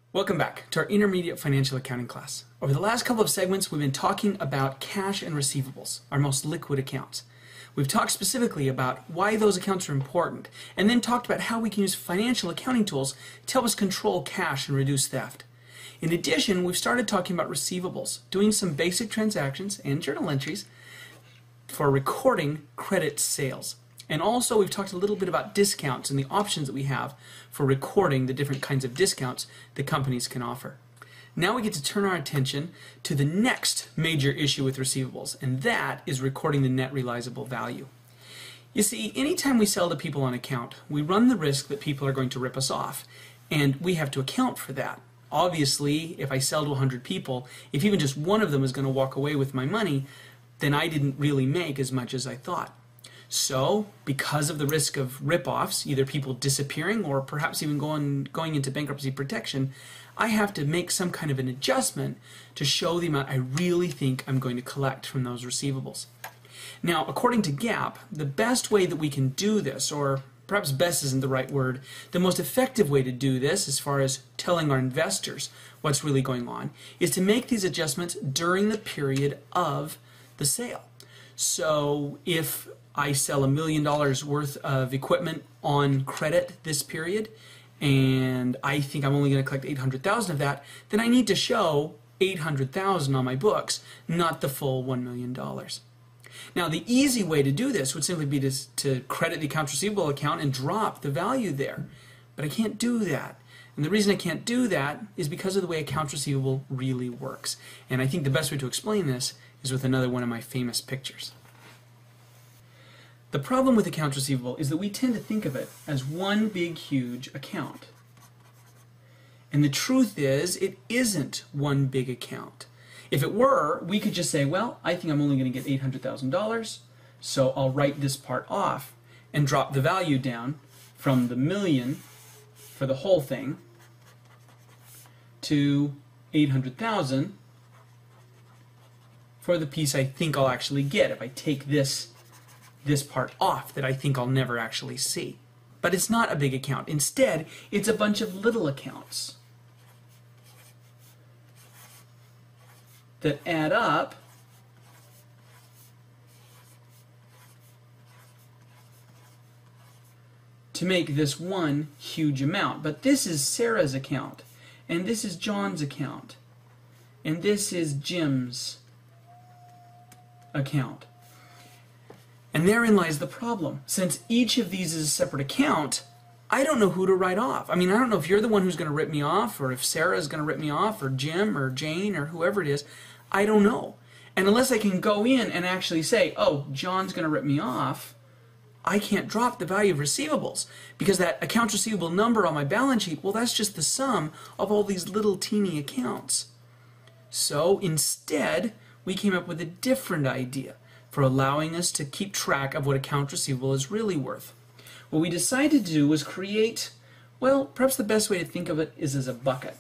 Welcome back to our intermediate financial accounting class. Over the last couple of segments, we've been talking about cash and receivables, our most liquid accounts. We've talked specifically about why those accounts are important, and then talked about how we can use financial accounting tools to help us control cash and reduce theft. In addition, we've started talking about receivables, doing some basic transactions and journal entries for recording credit sales. And also we've talked a little bit about discounts and the options that we have for recording the different kinds of discounts that companies can offer. Now we get to turn our attention to the next major issue with receivables, and that is recording the net realizable value. You see, anytime we sell to people on account, we run the risk that people are going to rip us off, and we have to account for that. Obviously, if I sell to 100 people, if even just one of them is going to walk away with my money, then I didn't really make as much as I thought. So, because of the risk of rip-offs, either people disappearing or perhaps even going into bankruptcy protection, I have to make some kind of an adjustment to show the amount I really think I'm going to collect from those receivables. Now, according to GAAP, the best way that we can do this, or perhaps best isn't the right word, the most effective way to do this as far as telling our investors what's really going on, is to make these adjustments during the period of the sale. So if I sell $1 million worth of equipment on credit this period, and I think I'm only going to collect $800,000 of that, then I need to show $800,000 on my books, not the full $1 million. Now, the easy way to do this would simply be to credit the accounts receivable account and drop the value there. But I can't do that. And the reason I can't do that is because of the way accounts receivable really works. And I think the best way to explain this is with another one of my famous pictures. The problem with accounts receivable is that we tend to think of it as one big, huge account. And the truth is, it isn't one big account. If it were, we could just say, well, I think I'm only going to get $800,000, so I'll write this part off and drop the value down from the million for the whole thing to 800,000 for the piece I think I'll actually get if I take this part off that I think I'll never actually see. But it's not a big account. Instead, it's a bunch of little accounts that add up to make this one huge amount. But this is Sarah's account, and this is John's account, and this is Jim's account. And therein lies the problem. Since each of these is a separate account, I don't know who to write off. I mean, I don't know if you're the one who's going to rip me off, or if Sarah is going to rip me off, or Jim, or Jane, or whoever it is. I don't know. And unless I can go in and actually say, oh, John's going to rip me off, I can't drop the value of receivables. Because that accounts receivable number on my balance sheet, well, that's just the sum of all these little teeny accounts. So instead, we came up with a different idea for allowing us to keep track of what accounts receivable is really worth. What we decided to do was create, well, perhaps the best way to think of it is as a bucket.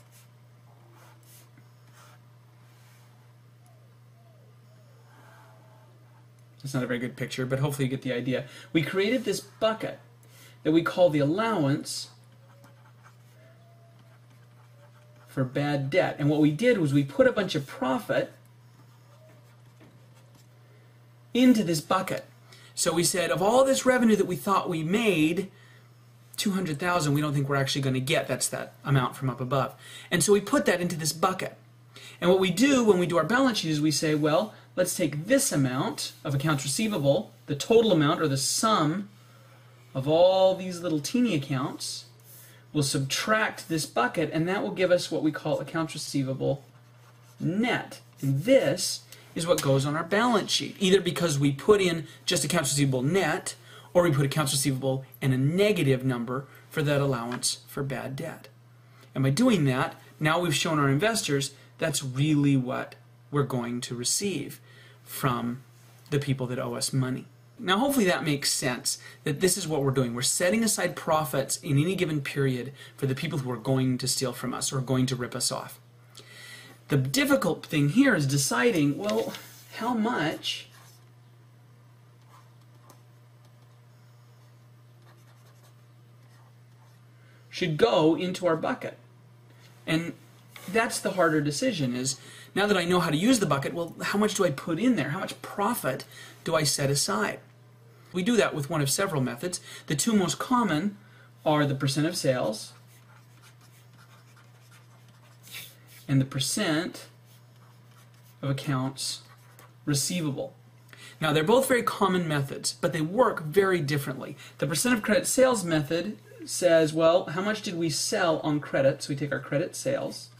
It's not a very good picture, but hopefully you get the idea. We created this bucket that we call the allowance for bad debt. And what we did was we put a bunch of profit into this bucket. So we said, of all this revenue that we thought we made, 200,000 we don't think we're actually going to get. That's that amount from up above. And so we put that into this bucket. And what we do when we do our balance sheet is we say, well, let's take this amount of accounts receivable, the total amount or the sum of all these little teeny accounts, we'll subtract this bucket, and that will give us what we call accounts receivable net. And this is what goes on our balance sheet, either because we put in just accounts receivable net, or we put accounts receivable and a negative number for that allowance for bad debt. And by doing that, now we've shown our investors that's really what we're going to receive from the people that owe us money. Now hopefully that makes sense, that this is what we're doing. We're setting aside profits in any given period for the people who are going to steal from us or going to rip us off. The difficult thing here is deciding, well, how much should go into our bucket. And that's the harder decision, is now that I know how to use the bucket, well, how much do I put in there? How much profit do I set aside? We do that with one of several methods. The two most common are the percent of sales and the percent of accounts receivable. Now, they're both very common methods, but they work very differently. The percent of credit sales method says, well, how much did we sell on credit? So we take our credit sales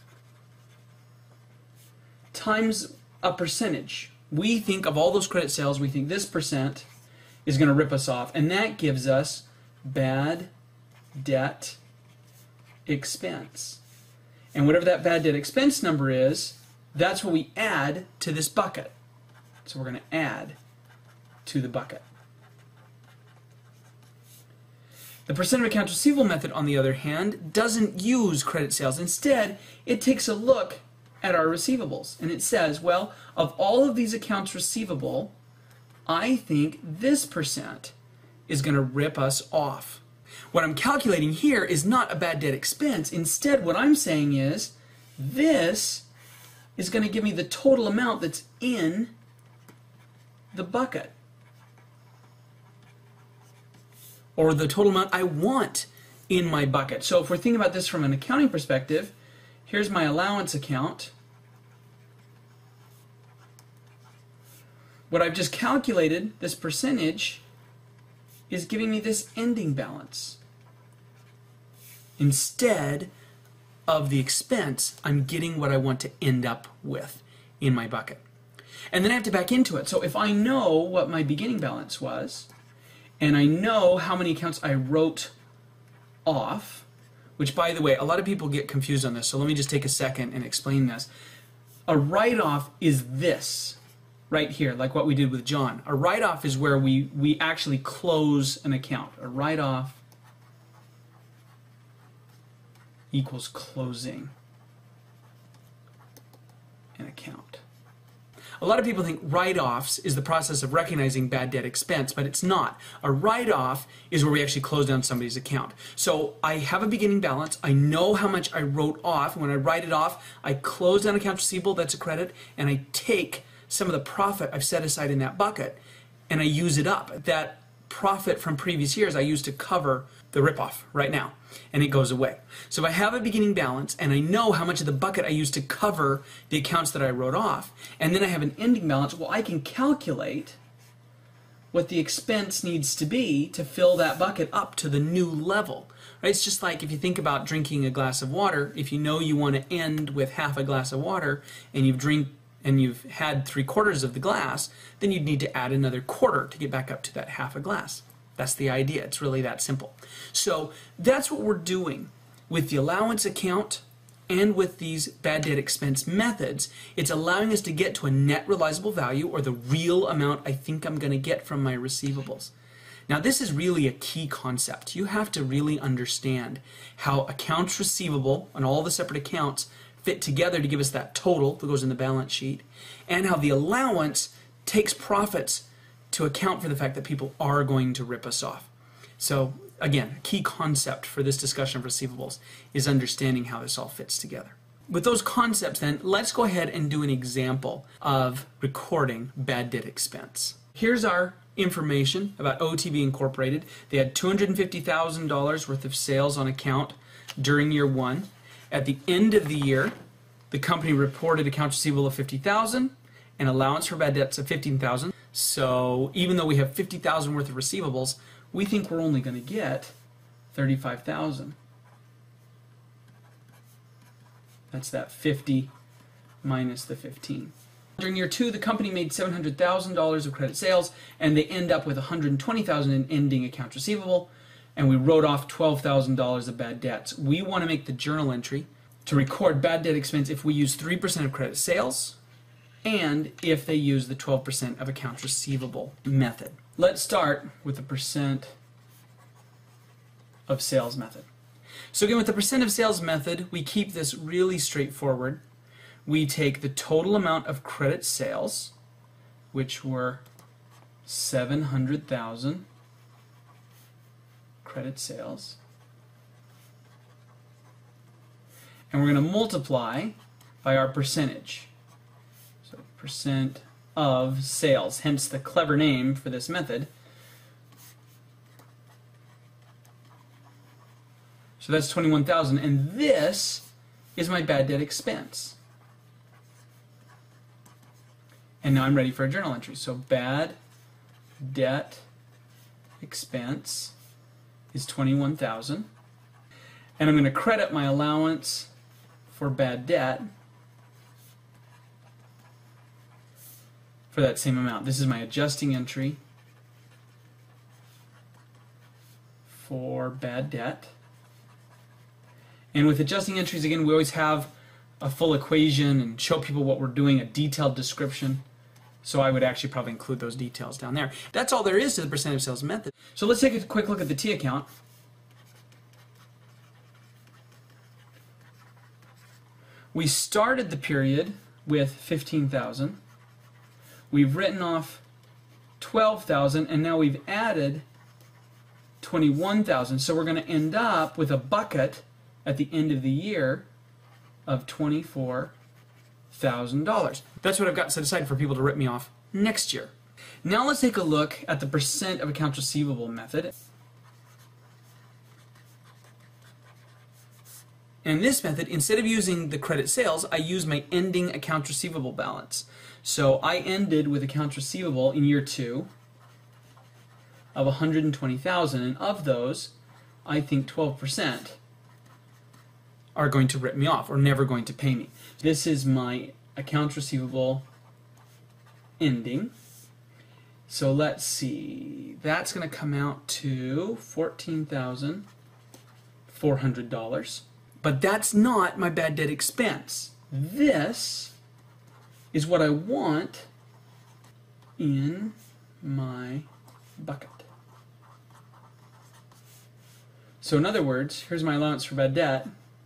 times a percentage. We think of all those credit sales, we think this percent is going to rip us off, and that gives us bad debt expense. And whatever that bad debt expense number is, that's what we add to this bucket. So we're going to add to the bucket. The percent of accounts receivable method, on the other hand, doesn't use credit sales. Instead, it takes a look at our receivables, and it says, well, of all of these accounts receivable, I think this percent is going to rip us off. What I'm calculating here is not a bad debt expense. Instead, what I'm saying is this is going to give me the total amount that's in the bucket, or the total amount I want in my bucket. So if we're thinking about this from an accounting perspective, here's my allowance account. What I've just calculated, this percentage, is giving me this ending balance. Instead of the expense, I'm getting what I want to end up with in my bucket. And then I have to back into it. So if I know what my beginning balance was, and I know how many accounts I wrote off, which, by the way, a lot of people get confused on this, so let me just take a second and explain this. A write-off is this right here, like what we did with John. A write-off is where we actually close an account. A write-off equals closing an account. A lot of people think write-offs is the process of recognizing bad debt expense, but it's not. A write-off is where we actually close down somebody's account. So I have a beginning balance, I know how much I wrote off. When I write it off, I close down accounts receivable, that's a credit, and I take some of the profit I've set aside in that bucket, and I use it up. That profit from previous years I use to cover the ripoff right now, and it goes away. So if I have a beginning balance, and I know how much of the bucket I used to cover the accounts that I wrote off, and then I have an ending balance, well, I can calculate what the expense needs to be to fill that bucket up to the new level. Right? It's just like if you think about drinking a glass of water. If you know you want to end with half a glass of water, and you've had 3/4 of the glass, then you'd need to add another quarter to get back up to that half a glass. That's the idea. It's really that simple. So that's what we're doing with the allowance account and with these bad debt expense methods. It's allowing us to get to a net realizable value, or the real amount I think I'm going to get from my receivables. Now, this is really a key concept. You have to really understand how accounts receivable and all the separate accounts fit together to give us that total that goes in the balance sheet, and how the allowance takes profits to account for the fact that people are going to rip us off. So again, a key concept for this discussion of receivables is understanding how this all fits together. With those concepts then, let's go ahead and do an example of recording bad debt expense. Here's our information about OTB Incorporated. They had $250,000 worth of sales on account during year one. At the end of the year, the company reported accounts receivable of $50,000 and allowance for bad debts of $15,000. So even though we have $50,000 worth of receivables, we think we're only going to get $35,000. That's that 50 minus the 15. During year two, the company made $700,000 of credit sales, and they end up with $120,000 in ending accounts receivable, and we wrote off $12,000 of bad debts. We want to make the journal entry to record bad debt expense if we use 3% of credit sales, and if they use the 12% of accounts receivable method. Let's start with the percent of sales method. So again, with the percent of sales method, we keep this really straightforward. We take the total amount of credit sales, which were $700,000 credit sales, and we're going to multiply by our percentage. So percent of sales, hence the clever name for this method. So that's 21,000, and this is my bad debt expense. And now I'm ready for a journal entry. So bad debt expense is 21,000. And I'm going to credit my allowance for bad debt for that same amount. This is my adjusting entry for bad debt. And with adjusting entries, again, we always have a full equation and show people what we're doing, a detailed description. So I would actually probably include those details down there. That's all there is to the percent of sales method. So let's take a quick look at the T account. We started the period with 15,000. We've written off 12,000, and now we've added 21,000. So we're going to end up with a bucket at the end of the year of $24,000. That's what I've got set aside for people to rip me off next year. Now let's take a look at the percent of accounts receivable method. In this method, instead of using the credit sales, I use my ending accounts receivable balance. So I ended with accounts receivable in year 2 of 120,000, and of those, I think 12% are going to rip me off or never going to pay me. This is my accounts receivable ending. So let's see, that's going to come out to $14,400. But that's not my bad debt expense. This is what I want in my bucket. So in other words, here's my allowance for bad debt.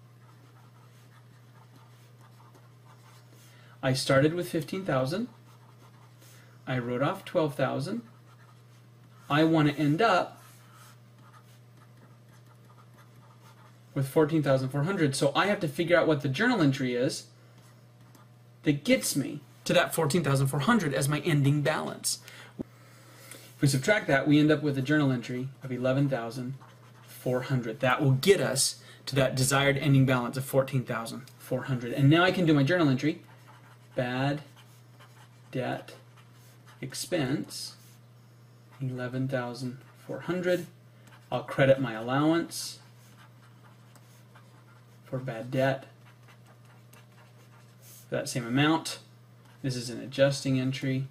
I started with 15,000. I wrote off 12,000. I want to end up with 14,400. So I have to figure out what the journal entry is that gets me to that 14,400 as my ending balance. If we subtract that, we end up with a journal entry of 11,400. That will get us to that desired ending balance of 14,400. And now I can do my journal entry. Bad debt expense, 11,400. I'll credit my allowance for bad debt for that same amount. This is an adjusting entry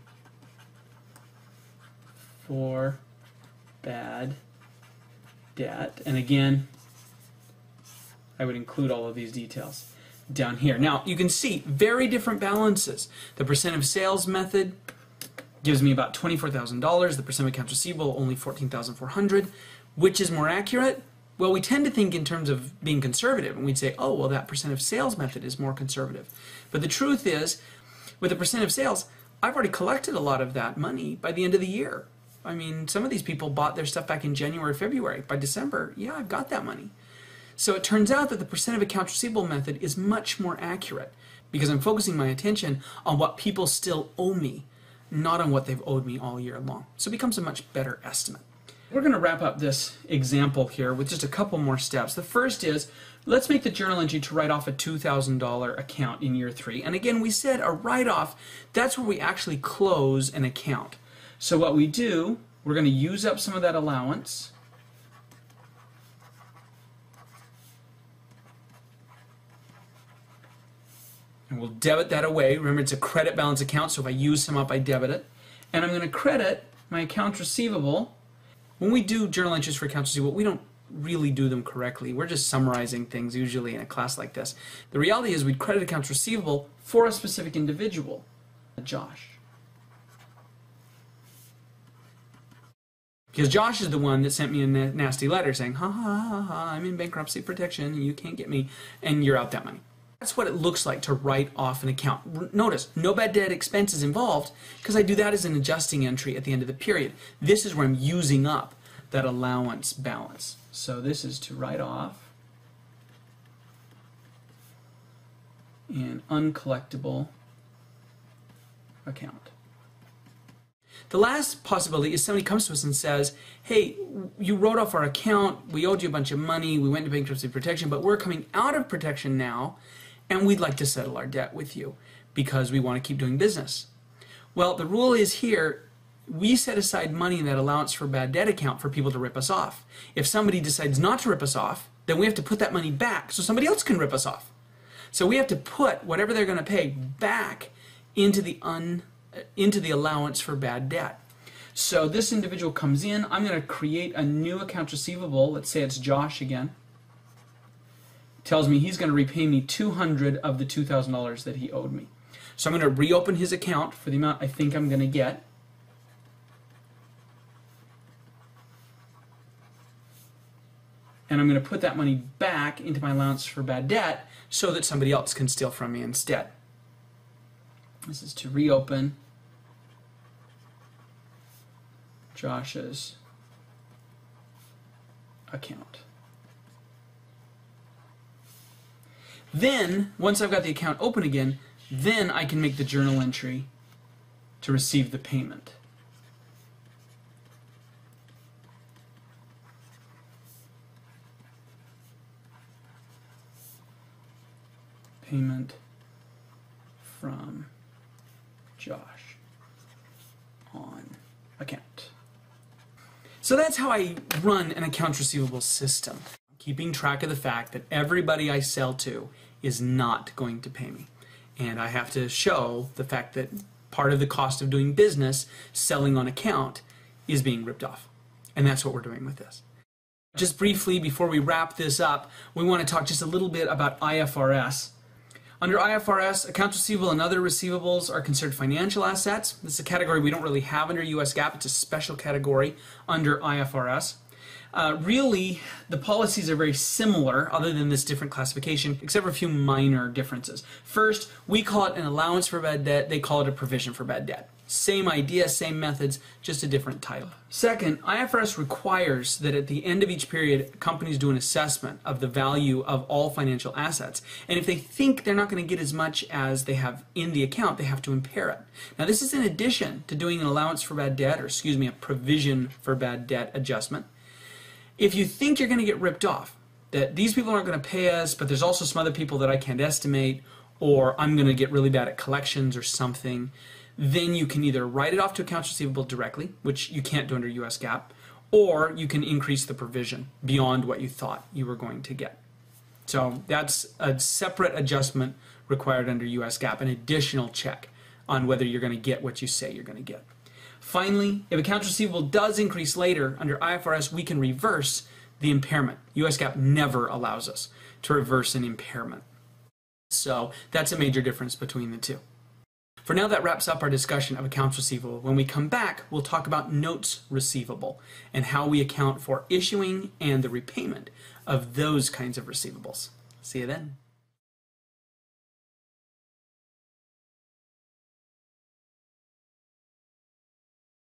for bad debt. And again, I would include all of these details down here. Now, you can see very different balances. The percent of sales method gives me about $24,000. The percent of accounts receivable, only $14,400. Which is more accurate? Well, we tend to think in terms of being conservative, and we'd say, oh, well, that percent of sales method is more conservative. But the truth is, with the percent of sales, I've already collected a lot of that money by the end of the year. I mean, some of these people bought their stuff back in January, February. By December, yeah, I've got that money. So it turns out that the percent of accounts receivable method is much more accurate because I'm focusing my attention on what people still owe me, not on what they've owed me all year long. So it becomes a much better estimate. We're going to wrap up this example here with just a couple more steps. The first is, let's make the journal entry to write off a $2,000 account in year 3. And again, we said a write-off, that's where we actually close an account. So what we do, we're going to use up some of that allowance. And we'll debit that away. Remember, it's a credit balance account, so if I use some up, I debit it. And I'm going to credit my accounts receivable. When we do journal entries for accounts receivable, we don't really do them correctly. We're just summarizing things usually in a class like this. The reality is we'd credit accounts receivable for a specific individual, Josh. Because Josh is the one that sent me a nasty letter saying, ha ha ha ha, I'm in bankruptcy protection and you can't get me, and you're out that money. That's what it looks like to write off an account. Notice, no bad debt expenses involved because I do that as an adjusting entry at the end of the period. This is where I'm using up that allowance balance. So this is to write off an uncollectible account. The last possibility is somebody comes to us and says, hey, you wrote off our account, we owed you a bunch of money, we went to bankruptcy protection, but we're coming out of protection now, and we'd like to settle our debt with you because we want to keep doing business. Well, the rule is here, we set aside money in that allowance for bad debt account for people to rip us off. If somebody decides not to rip us off, then we have to put that money back so somebody else can rip us off. So we have to put whatever they're going to pay back into the allowance for bad debt. So this individual comes in, I'm going to create a new accounts receivable, let's say it's Josh again. Tells me he's going to repay me $200 of the $2,000 that he owed me. So I'm going to reopen his account for the amount I think I'm going to get. And I'm going to put that money back into my allowance for bad debt so that somebody else can steal from me instead. This is to reopen Josh's account. Then, once I've got the account open again, then I can make the journal entry to receive the payment. Payment from Josh on account. So that's how I run an accounts receivable system, keeping track of the fact that everybody I sell to is not going to pay me. And I have to show the fact that part of the cost of doing business, selling on account, is being ripped off. And that's what we're doing with this. Just briefly, before we wrap this up, we want to talk just a little bit about IFRS. Under IFRS, accounts receivable and other receivables are considered financial assets. This is a category we don't really have under U.S. GAAP. It's a special category under IFRS. Really, the policies are very similar, other than this different classification, except for a few minor differences. First, we call it an allowance for bad debt. They call it a provision for bad debt. Same idea, same methods, just a different title. Second, IFRS requires that at the end of each period, companies do an assessment of the value of all financial assets. And if they think they're not going to get as much as they have in the account, they have to impair it. Now, this is in addition to doing an allowance for bad debt, or excuse me, a provision for bad debt adjustment. If you think you're going to get ripped off, that these people aren't going to pay us, but there's also some other people that I can't estimate, or I'm going to get really bad at collections or something, then you can either write it off to accounts receivable directly, which you can't do under U.S. GAAP, or you can increase the provision beyond what you thought you were going to get. So that's a separate adjustment required under U.S. GAAP, an additional check on whether you're going to get what you say you're going to get. Finally, if accounts receivable does increase later, under IFRS we can reverse the impairment. U.S. GAAP never allows us to reverse an impairment. So that's a major difference between the two. For now, that wraps up our discussion of accounts receivable. When we come back, we'll talk about notes receivable and how we account for issuing and the repayment of those kinds of receivables. See you then.